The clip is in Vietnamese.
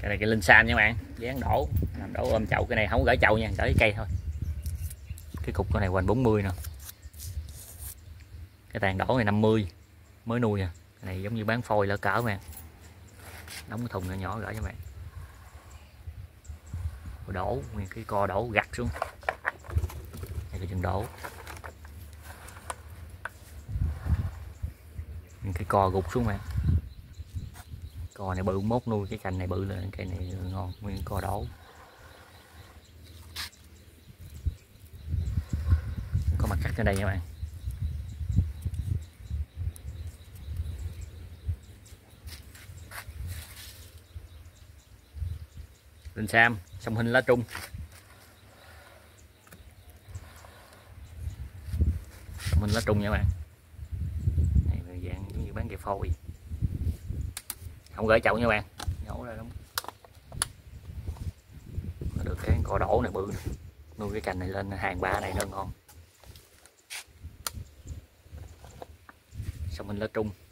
Cái này cái linh san nha các bạn, dán đổ, làm đổ ôm chậu. Cái này không có gửi chậu nha, gửi cây thôi. Cái cục con này hoành 40 nè. Cái tàn đổ này 50, mới nuôi à. Cái này giống như bán phôi lỡ cỡ bạn. Đóng cái thùng nhỏ nhỏ gửi cho bạn. Đổ nguyên cái co đổ gặt xuống. Đây là chân đổ. Nguyên cái co gục xuống bạn. Co này bự mốt nuôi, cái cành này bự lên, cây này ngon, nguyên co đổ. Có mặt cắt ở đây nha bạn. Linh sam, sông Hinh lá trung. Sông Hinh lá trung nha bạn. Này là dạng giống như bán cây phôi. Không gửi chậu nha bạn. Nhổ ra lắm. Được cái cỏ đổ này bự. Nuôi cái cành này lên hàng ba này nó ngon. Sông Hinh lá trung.